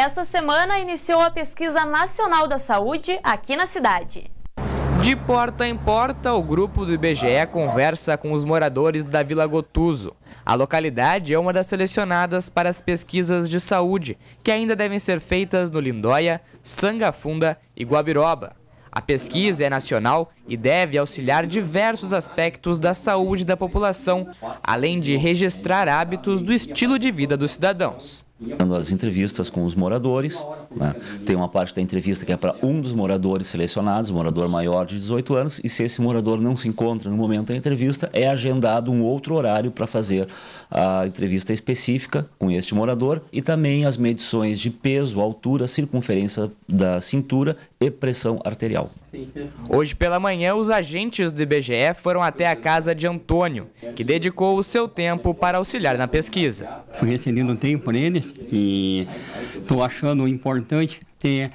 Essa semana iniciou a Pesquisa Nacional da Saúde aqui na cidade. De porta em porta, o grupo do IBGE conversa com os moradores da Vila Gotuso. A localidade é uma das selecionadas para as pesquisas de saúde, que ainda devem ser feitas no Lindóia, Sangafunda e Guabiroba. A pesquisa é nacional e deve auxiliar diversos aspectos da saúde da população, além de registrar hábitos do estilo de vida dos cidadãos. As entrevistas com os moradores, né? Tem uma parte da entrevista que é para um dos moradores selecionados, morador maior de 18 anos, e se esse morador não se encontra no momento da entrevista, é agendado um outro horário para fazer a entrevista específica com este morador e também as medições de peso, altura, circunferência da cintura e pressão arterial. Hoje pela manhã, os agentes do IBGE foram até a casa de Antônio, que dedicou o seu tempo para auxiliar na pesquisa. Fui recebendo um tempo por eles e estou achando importante ter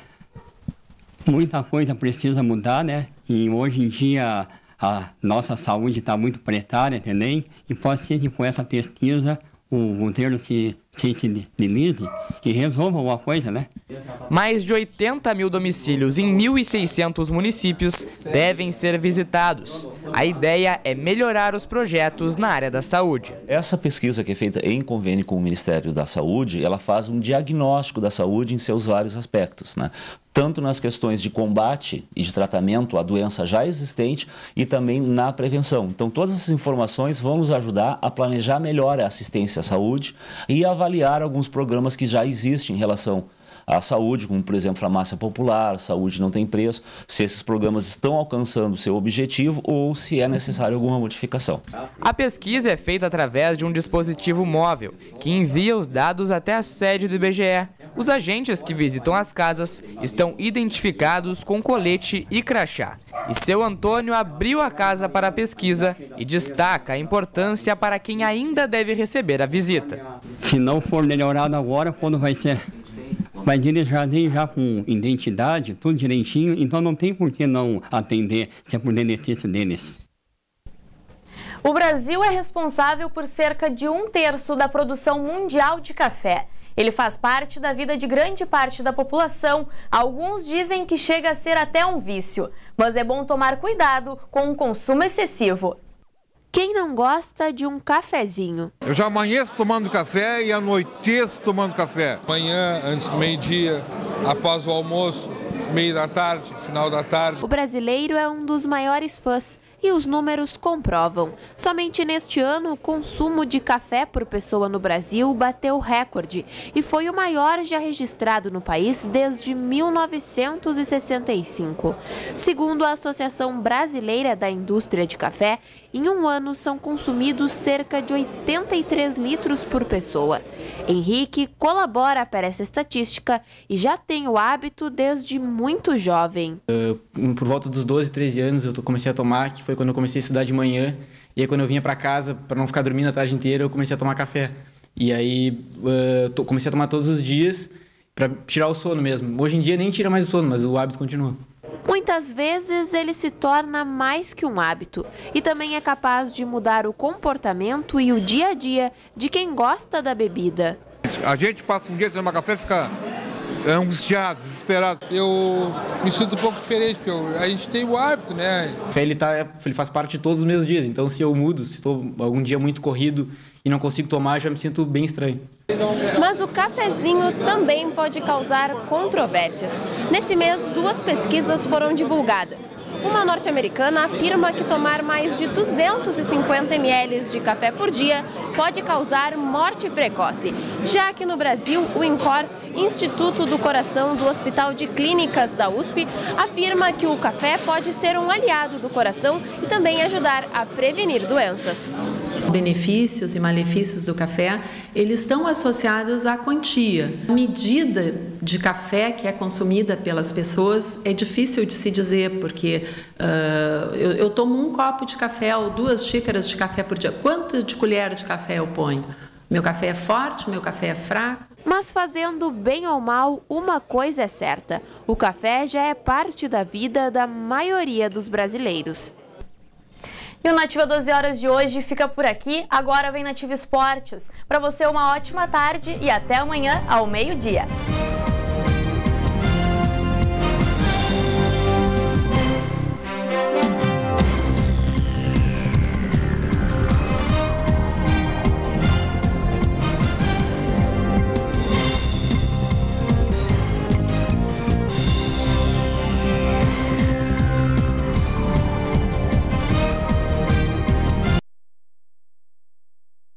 muita coisa precisa mudar, né? E hoje em dia a nossa saúde está muito precária também e pode ser que com essa pesquisa o governo se sensibilize e resolva alguma coisa, né? Mais de 80 mil domicílios em 1.600 municípios devem ser visitados. A ideia é melhorar os projetos na área da saúde. Essa pesquisa que é feita em convênio com o Ministério da Saúde, ela faz um diagnóstico da saúde em seus vários aspectos, né? Tanto nas questões de combate e de tratamento à doença já existente e também na prevenção. Então, todas essas informações vão nos ajudar a planejar melhor a assistência à saúde e avaliar alguns programas que já existem em relação à saúde, como, por exemplo, farmácia popular, saúde não tem preço, se esses programas estão alcançando o seu objetivo ou se é necessário alguma modificação. A pesquisa é feita através de um dispositivo móvel, que envia os dados até a sede do IBGE. Os agentes que visitam as casas estão identificados com colete e crachá. E seu Antônio abriu a casa para a pesquisa e destaca a importância para quem ainda deve receber a visita. Se não for melhorado agora, quando vai ser? Mas eles já vêm já com identidade, tudo direitinho, então não tem por que não atender, se é por benefício deles. O Brasil é responsável por cerca de 1/3 da produção mundial de café. Ele faz parte da vida de grande parte da população. Alguns dizem que chega a ser até um vício, mas é bom tomar cuidado com o consumo excessivo. Quem não gosta de um cafezinho? Eu já amanheço tomando café e anoiteço tomando café. Manhã, antes do meio-dia, após o almoço, meio da tarde, final da tarde. O brasileiro é um dos maiores fãs e os números comprovam. Somente neste ano, o consumo de café por pessoa no Brasil bateu recorde e foi o maior já registrado no país desde 1965. Segundo a Associação Brasileira da Indústria de Café, em um ano são consumidos cerca de 83 litros por pessoa. Henrique colabora para essa estatística e já tem o hábito desde muito jovem. Por volta dos 12, 13 anos eu comecei a tomar, que foi quando eu comecei a estudar de manhã. E aí quando eu vinha para casa, para não ficar dormindo a tarde inteira, eu comecei a tomar café. E aí comecei a tomar todos os dias para tirar o sono mesmo. Hoje em dia nem tira mais o sono, mas o hábito continua. Muitas vezes ele se torna mais que um hábito e também é capaz de mudar o comportamento e o dia a dia de quem gosta da bebida. A gente passa um dia sem tomar café e fica angustiado, desesperado. Eu me sinto um pouco diferente, porque a gente tem o hábito, né? O café ele faz parte de todos os meus dias, então se eu mudo, se estou algum dia muito corrido e não consigo tomar, já me sinto bem estranho. Mas o cafezinho também pode causar controvérsias. Nesse mês, 2 pesquisas foram divulgadas. Uma norte-americana afirma que tomar mais de 250 ml de café por dia pode causar morte precoce. Já que no Brasil, o INCOR, Instituto do Coração do Hospital de Clínicas da USP, afirma que o café pode ser um aliado do coração e também ajudar a prevenir doenças. Benefícios e malefícios do café, eles estão associados à quantia. A medida de café que é consumida pelas pessoas é difícil de se dizer, porque eu tomo 1 copo de café ou 2 xícaras de café por dia. Quanto de colher de café eu ponho? Meu café é forte, meu café é fraco? Mas fazendo bem ou mal, uma coisa é certa: o café já é parte da vida da maioria dos brasileiros. E o Nativa 12 Horas de hoje fica por aqui. Agora vem Nativa Esportes. Para você, uma ótima tarde e até amanhã ao meio-dia.